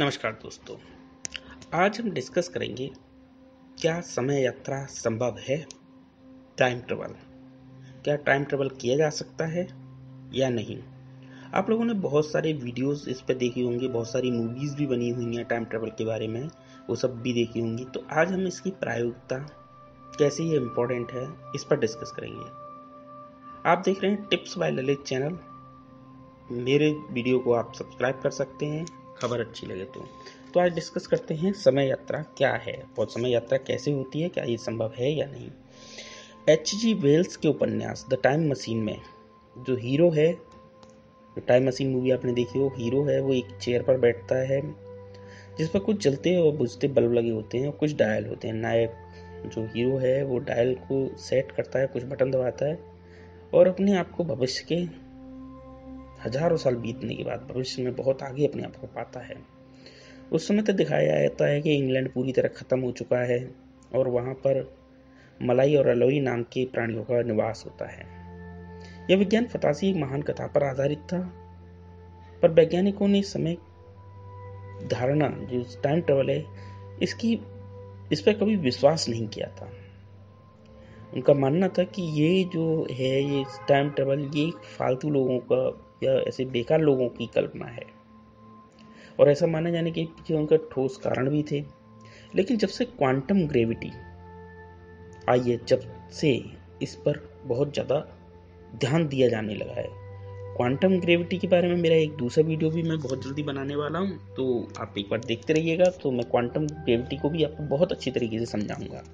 नमस्कार दोस्तों, आज हम डिस्कस करेंगे क्या समय यात्रा संभव है। टाइम ट्रेवल, क्या टाइम ट्रेवल किया जा सकता है या नहीं। आप लोगों ने बहुत सारे वीडियोस इस पर देखी होंगी, बहुत सारी मूवीज़ भी बनी हुई हैं टाइम ट्रेवल के बारे में, वो सब भी देखी होंगी। तो आज हम इसकी प्रायोगिकता, कैसे ये इम्पोर्टेंट है, इस पर डिस्कस करेंगे। आप देख रहे हैं टिप्स बाय ललित चैनल। मेरे वीडियो को आप सब्सक्राइब कर सकते हैं खबर अच्छी लगे तो आज डिस्कस करते हैं समय यात्रा क्या है और समय यात्रा कैसे होती है, क्या ये संभव है या नहीं। H.G. वेल्स के उपन्यास द टाइम मशीन में जो हीरो है, जो टाइम मशीन मूवी आपने देखी हो, हीरो है वो एक चेयर पर बैठता है जिस पर कुछ जलते और बुझते बल्ब लगे होते हैं और कुछ डायल होते हैं। नायक जो हीरो है वो डायल को सेट करता है, कुछ बटन दबाता है और अपने आप को भविष्य के हजारों साल बीतने के बाद भविष्य में बहुत आगे अपने आप को पाता है। उस समय तक दिखाया जाता है कि इंग्लैंड पूरी तरह खत्म हो चुका है और वहां पर मलाई और अलोई नाम के प्राणियों का निवास होता है। यह विज्ञान फंतासी एक महान कथा पर आधारित था, पर वैज्ञानिकों ने समय धारणा जो टाइम ट्रेवल है इस पर कभी विश्वास नहीं किया था। उनका मानना था कि ये जो है, ये टाइम ट्रेवल ये फालतू लोगों का या ऐसे बेकार लोगों की कल्पना है, और ऐसा माने जाने के पीछे उनका ठोस कारण भी थे। लेकिन जब से क्वांटम ग्रेविटी आई है, जब से इस पर बहुत ज़्यादा ध्यान दिया जाने लगा है। क्वांटम ग्रेविटी के बारे में मेरा एक दूसरा वीडियो भी मैं बहुत जल्दी बनाने वाला हूँ, तो आप एक बार देखते रहिएगा। तो मैं क्वांटम ग्रेविटी को भी आपको बहुत अच्छी तरीके से समझाऊंगा।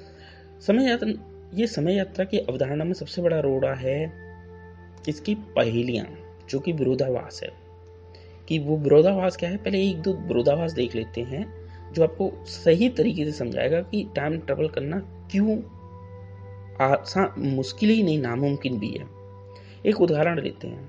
समय यात्रा की अवधारणा में सबसे बड़ा रोड़ा है इसकी पहेलियां, जो कि विरोधाभास है। कि वो विरोधाभास क्या है, पहले एक दो विरोधाभास देख लेते हैं जो आपको सही तरीके से समझाएगा कि टाइम ट्रेवल करना क्यों आसान, मुश्किल ही नहीं नामुमकिन भी है। एक उदाहरण लेते हैं।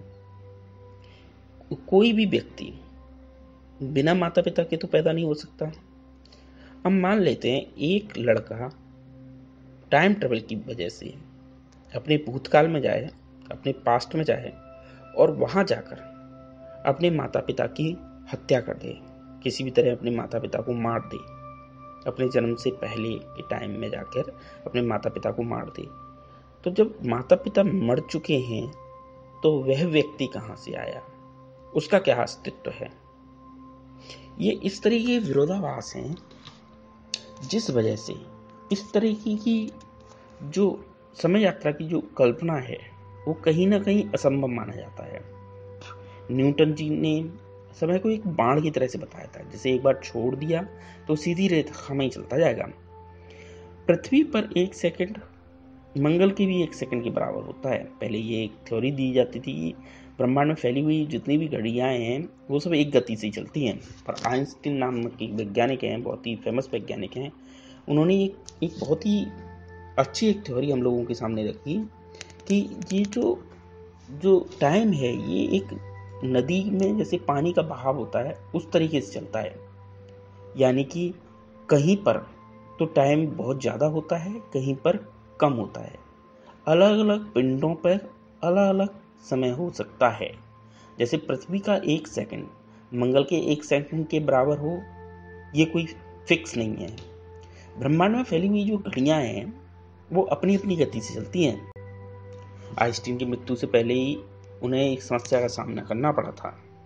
कोई भी व्यक्ति बिना माता पिता के तो पैदा नहीं हो सकता। हम मान लेते हैं एक लड़का टाइम ट्रेवल की वजह से अपने भूतकाल में जाए, अपने पास्ट में जाए और वहां जाकर अपने माता पिता की हत्या कर दे, किसी भी तरह अपने माता पिता को मार दे, अपने जन्म से पहले के टाइम में जाकर अपने माता पिता को मार दे। तो जब माता पिता मर चुके हैं तो वह व्यक्ति कहां से आया, उसका क्या अस्तित्व है। ये इस तरह के विरोधाभास हैं जिस वजह से इस तरीके की जो समय यात्रा की जो कल्पना है वो कहीं ना कहीं असंभव माना जाता है। न्यूटन जी ने समय को एक बाण की तरह से बताया था, जैसे एक बार छोड़ दिया तो सीधी रेखा में ही चलता जाएगा। पृथ्वी पर एक सेकंड मंगल की भी एक सेकंड के बराबर होता है। पहले ये एक थ्योरी दी जाती थी कि ब्रह्मांड में फैली हुई जितनी भी घड़ियां हैं वो सब एक गति से चलती हैं, पर आइंस्टीन नाम के वैज्ञानिक हैं, बहुत ही फेमस वैज्ञानिक हैं, उन्होंने एक बहुत ही अच्छी एक थ्योरी हम लोगों के सामने रखी कि ये जो टाइम है ये एक नदी में जैसे पानी का बहाव होता है उस तरीके से चलता है। यानी कि कहीं पर तो टाइम बहुत ज़्यादा होता है, कहीं पर कम होता है। अलग अलग पिंडों पर अलग अलग समय हो सकता है। जैसे पृथ्वी का एक सेकंड मंगल के एक सेकंड के बराबर हो, ये कोई फिक्स नहीं है। ब्रह्मांड में फैली हुई जो घड़ियां हैं वो अपनी अपनी गति से चलती हैं। आइंस्टीन की मृत्यु से पहले ही उन्हें एक समस्या का सामना करना पड़ा था।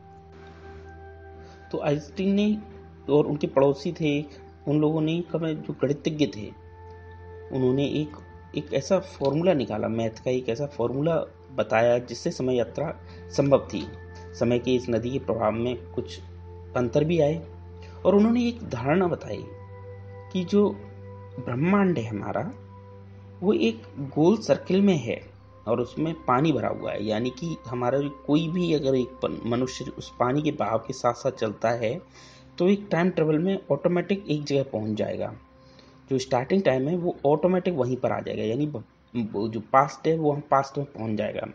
तो आइंस्टीन ने और उनके पड़ोसी थे, उन लोगों ने जो गणितज्ञ थे, उन्होंने एक ऐसा फॉर्मूला निकाला, मैथ का एक ऐसा फॉर्मूला बताया जिससे समय यात्रा संभव थी। समय के इस नदी के प्रभाव में कुछ अंतर भी आए और उन्होंने एक धारणा बताई कि जो ब्रह्मांड है हमारा वो एक गोल सर्किल में है और उसमें पानी भरा हुआ है। यानी कि हमारा कोई भी अगर एक मनुष्य उस पानी के बहाव के साथ साथ चलता है तो एक टाइम ट्रेवल में ऑटोमेटिक एक जगह पहुंच जाएगा। जो स्टार्टिंग टाइम है वो ऑटोमेटिक वहीं पर आ जाएगा, यानी जो पास्ट है वो हम पास्ट में पहुंच जाएगा।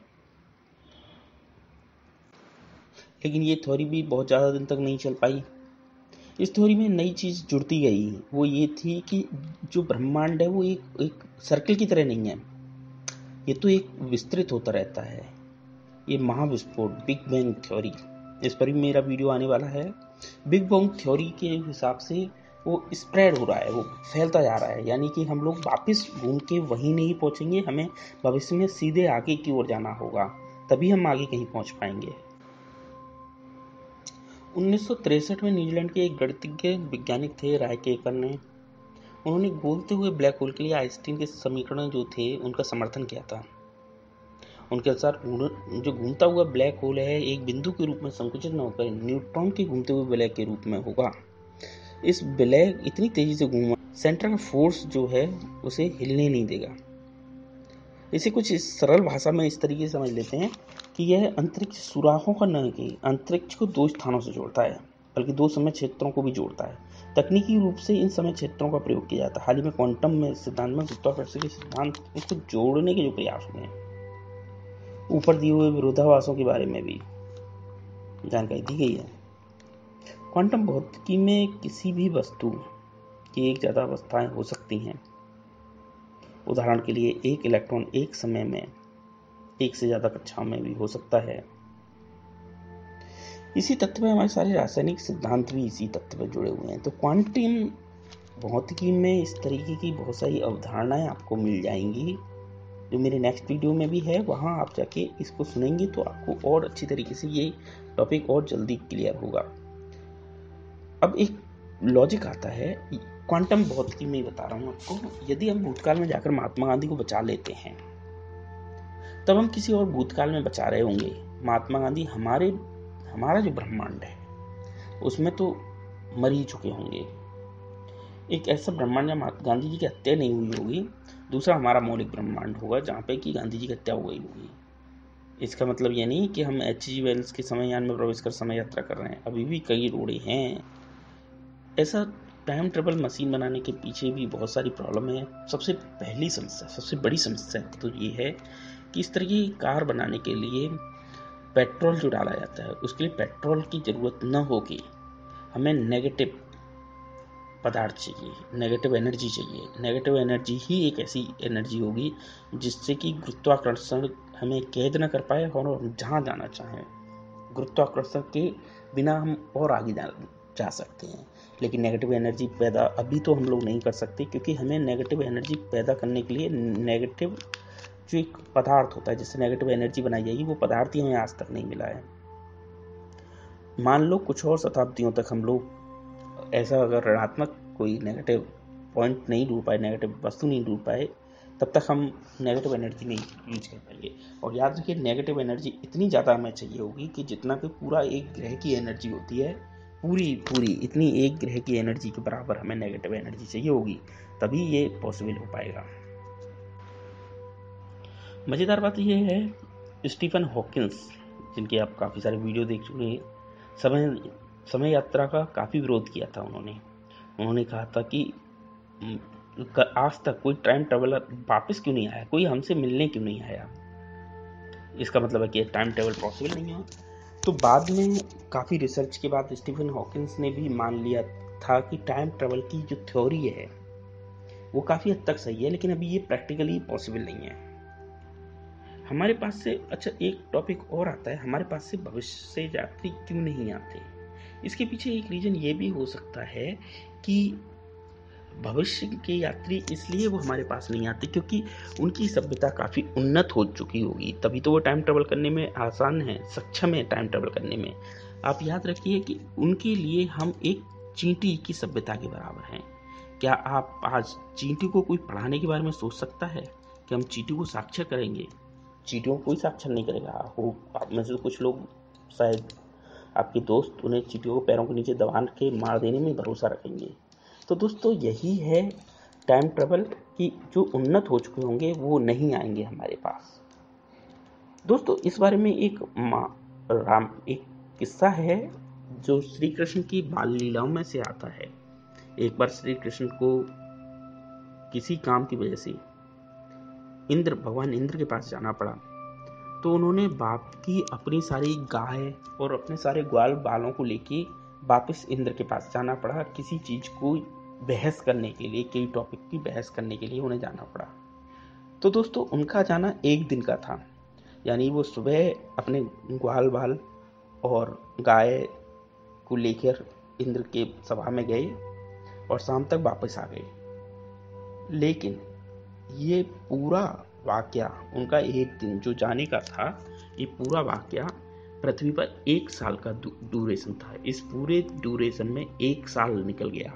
लेकिन ये थ्योरी भी बहुत ज़्यादा दिन तक नहीं चल पाई। इस थ्योरी में नई चीज़ जुड़ती गई, वो ये थी कि जो ब्रह्मांड है वो एक सर्किल की तरह नहीं है, ये तो एक विस्तृत होता रहता है। ये महाविस्फोट, बिग बैंग थ्योरी, इस पर भी मेरा वीडियो आने वाला है। बिग बैंग थ्योरी के हिसाब से वो स्प्रेड हो रहा है, वो फैलता जा रहा है, यानी कि हम लोग वापस घूम के वहीं नहीं पहुंचेंगे, हमें भविष्य में सीधे आगे की ओर जाना होगा, तभी हम आगे कहीं पहुंच पाएंगे। 1963 में न्यूजीलैंड के एक गणितज्ञ वैज्ञानिक थे रायकेकर ने, उन्होंने घूमते हुए ब्लैक होल के लिए आइंस्टीन के समीकरण जो थे उनका समर्थन किया था। उनके अनुसार जो घूमता हुआ ब्लैक होल है एक बिंदु के रूप में संकुचित न होकर न्यूट्रॉन के घूमते हुए ब्लैक के रूप में होगा। इस ब्लैक इतनी तेजी से घूमा, सेंट्रल फोर्स जो है उसे हिलने नहीं देगा। इसे कुछ इस सरल भाषा में इस तरीके से समझ लेते हैं कि यह अंतरिक्ष सुराहों का न कि अंतरिक्ष को दो स्थानों से जोड़ता है, बल्कि दो समय क्षेत्रों को भी जोड़ता है। तकनीकी रूप से इन समय क्षेत्रों का प्रयोग किया जाता है। हाल ही में क्वांटम में सिद्धांत में गुरुत्वाकर्षण के सिद्धांत उसको जोड़ने के जो प्रयास हुए हैं, ऊपर दिए हुए विरोधाभासों के बारे में भी जानकारी दी गई है। क्वांटम भौतिकी में किसी भी वस्तु की एक ज्यादा अवस्थाएं हो सकती हैं। उदाहरण के लिए एक इलेक्ट्रॉन एक समय में एक से ज्यादा कक्षाओं में भी हो सकता है। इसी तत्व में हमारे सारे रासायनिक सिद्धांत भी इसी तत्व में जुड़े हुए हैं। तो क्वांटम भौतिकी में इस तरीके की बहुत सारी अवधारणाएं आपको मिल जाएंगी, जो मेरे नेक्स्ट वीडियो में भी है। वहां आप जाके इसको सुनेंगे तो आपको और अच्छी तरीके से ये टॉपिक और जल्दी क्लियर होगा। अब एक लॉजिक आता है क्वांटम भौतिकी में, बता रहा हूं आपको। यदि हम भूतकाल में जाकर महात्मा गांधी को बचा लेते हैं, तब हम किसी और भूतकाल में बचा रहे होंगे। महात्मा गांधी हमारा जो ब्रह्मांड है उसमें तो मर ही चुके होंगे। एक ऐसा ब्रह्मांड जहाँ गांधी जी की हत्या नहीं हुई होगी, दूसरा हमारा मौलिक ब्रह्मांड होगा जहाँ पे कि गांधी जी की हत्या हो गई होगी। इसका मतलब ये नहीं कि हम H.G. वेल्स के समययान में प्रवेश कर समय यात्रा कर रहे हैं, अभी भी कई रोड़े हैं। ऐसा टाइम ट्रेवल मशीन बनाने के पीछे भी बहुत सारी प्रॉब्लम है। सबसे बड़ी समस्या तो ये है कि इस तरह की कार बनाने के लिए पेट्रोल जो डाला जाता है, उसके लिए पेट्रोल की जरूरत न होगी, हमें नेगेटिव पदार्थ चाहिए, नेगेटिव एनर्जी चाहिए। नेगेटिव एनर्जी ही एक ऐसी एनर्जी होगी जिससे कि गुरुत्वाकर्षण हमें कैद न कर पाए और हम जहाँ जाना चाहें गुरुत्वाकर्षण के बिना हम और आगे जा सकते हैं। लेकिन नेगेटिव एनर्जी पैदा अभी तो हम लोग नहीं कर सकते, क्योंकि हमें नेगेटिव एनर्जी पैदा करने के लिए नेगेटिव जो एक पदार्थ होता है जिससे नेगेटिव एनर्जी बनाई जाएगी, वो पदार्थ ही हमें आज तक नहीं मिला है। मान लो कुछ और शताब्दियों तक हम लोग ऐसा अगर ऋणात्मक कोई नेगेटिव पॉइंट नहीं ढूंढ पाए, नेगेटिव वस्तु नहीं ढूंढ पाए, तब तक हम नेगेटिव एनर्जी नहीं यूज कर पाएंगे। और याद रखिए, नेगेटिव एनर्जी इतनी ज़्यादा हमें चाहिए होगी कि जितना कि पूरा एक ग्रह की एनर्जी होती है, पूरी इतनी एक ग्रह की एनर्जी के बराबर हमें नेगेटिव एनर्जी चाहिए होगी, तभी ये पॉसिबल हो पाएगा। मज़ेदार बात यह है, स्टीफन हॉकिंस, जिनके आप काफ़ी सारे वीडियो देख चुके हैं, समय यात्रा का काफ़ी विरोध किया था। उन्होंने कहा था कि आज तक कोई टाइम ट्रेवलर वापस क्यों नहीं आया, कोई हमसे मिलने क्यों नहीं आया। इसका मतलब है कि टाइम ट्रेवल पॉसिबल नहीं है। तो बाद में काफ़ी रिसर्च के बाद स्टीफन हॉकिंस ने भी मान लिया था कि टाइम ट्रेवल की जो थ्योरी है वो काफ़ी हद तक सही है, लेकिन अभी ये प्रैक्टिकली पॉसिबल नहीं है हमारे पास से। अच्छा, एक टॉपिक और आता है, हमारे पास से भविष्य से यात्री क्यों नहीं आते। इसके पीछे एक रीजन ये भी हो सकता है कि भविष्य के यात्री इसलिए वो हमारे पास नहीं आते क्योंकि उनकी सभ्यता काफ़ी उन्नत हो चुकी होगी, तभी तो वो टाइम ट्रेवल करने में आसान है, सक्षम है टाइम ट्रेवल करने में। आप याद रखिए कि उनके लिए हम एक चींटी की सभ्यता के बराबर हैं। क्या आप आज चींटी को कोई पढ़ाने के बारे में सोच सकता है कि हम चींटी को साक्षर करेंगे? चींटियों को कोई साक्षर नहीं करेगा। आप में से कुछ लोग, शायद आपके दोस्त, उन्हें चींटियों को पैरों के नीचे दबा के मार देने में भरोसा रखेंगे। तो दोस्तों, यही है टाइम ट्रेवल की, जो उन्नत हो चुके होंगे वो नहीं आएंगे हमारे पास। दोस्तों, इस बारे में एक किस्सा है जो श्री कृष्ण की बाल लीलाओं में से आता है। एक बार श्री कृष्ण को किसी काम की वजह से भगवान इंद्र के पास जाना पड़ा, तो उन्होंने बाप की अपनी सारी गाय और अपने सारे ग्वाल बालों को लेके वापस इंद्र के पास जाना पड़ा। किसी चीज को बहस करने के लिए, कई टॉपिक की बहस करने के लिए उन्हें जाना पड़ा। तो दोस्तों, उनका जाना एक दिन का था, यानी वो सुबह अपने ग्वाल बाल और गाय को लेकर इंद्र के सभा में गए और शाम तक वापस आ गए। लेकिन ये पूरा वाकया, उनका एक दिन जो जाने का था, ये पूरा वाकया पृथ्वी पर 1 साल का ड्यूरेशन था। इस पूरे ड्यूरेशन में 1 साल निकल गया।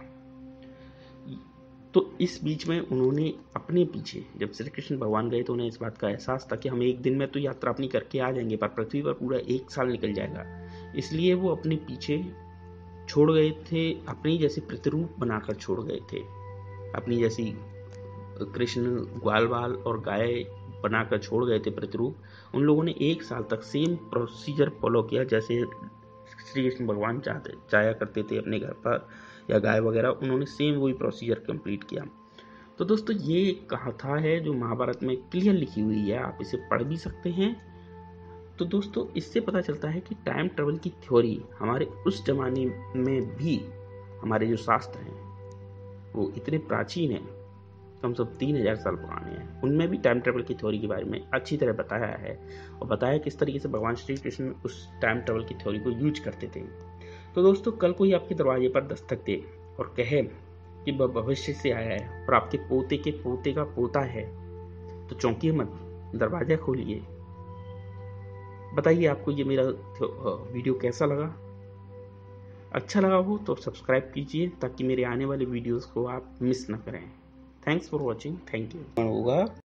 तो इस बीच में उन्होंने अपने पीछे, जब श्री कृष्ण भगवान गए तो उन्हें इस बात का एहसास था कि हम एक दिन में तो यात्रा अपनी करके आ जाएंगे, पर पृथ्वी पर पूरा 1 साल निकल जाएगा। इसलिए वो अपने पीछे छोड़ गए थे, अपनी जैसी प्रतिरूप बनाकर छोड़ गए थे। अपनी जैसी कृष्ण ग्वाल बाल और गाय बनाकर छोड़ गए थे प्रतिरूप। उन लोगों ने 1 साल तक सेम प्रोसीजर फॉलो किया जैसे श्री कृष्ण भगवान जाया करते थे अपने घर पर या गाय वगैरह, उन्होंने सेम वही प्रोसीजर कंप्लीट किया। तो दोस्तों ये एक कथा है जो महाभारत में क्लियर लिखी हुई है, आप इसे पढ़ भी सकते हैं। तो दोस्तों इससे पता चलता है कि टाइम ट्रेवल की थ्योरी हमारे उस जमाने में भी, हमारे जो शास्त्र हैं वो इतने प्राचीन हैं, कम से कम 3000 साल पुराने हैं, उनमें भी टाइम ट्रेवल की थ्योरी के बारे में अच्छी तरह बताया है और बताया किस तरीके से भगवान श्री कृष्ण उस टाइम ट्रेवल की थ्योरी को यूज करते थे। तो दोस्तों कल कोई आपके दरवाजे पर दस्तक दे और कहे कि वह भविष्य से आया है और आपके पोते के पोते का पोता है, तो चौंकिए मत, दरवाजा खोलिए। बताइए आपको ये मेरा वीडियो कैसा लगा। अच्छा लगा हो तो सब्सक्राइब कीजिए ताकि मेरे आने वाले वीडियोस को आप मिस ना करें। Thanks for watching. Thank you. होगा